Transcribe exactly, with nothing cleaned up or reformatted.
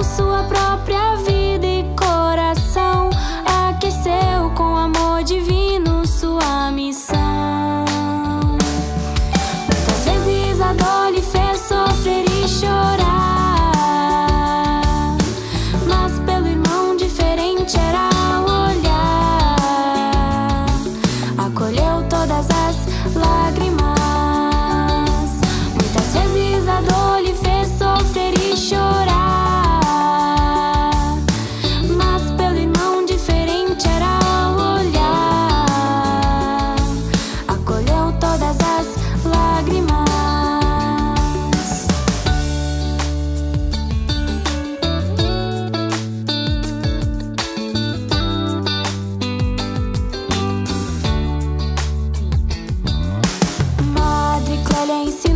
sua própria vida e coração, aqueceu com amor divino sua missão. Muitas vezes a dor lhe fez sofrer e chorar, mas pelo irmão diferente era o olhar, acolheu todas as lágrimas. Muitas vezes a dor lhe fez sofrer e chorar, mas pelo irmão diferente era o olhar, acolheu todas as lágrimas. Madre Clélia ensinou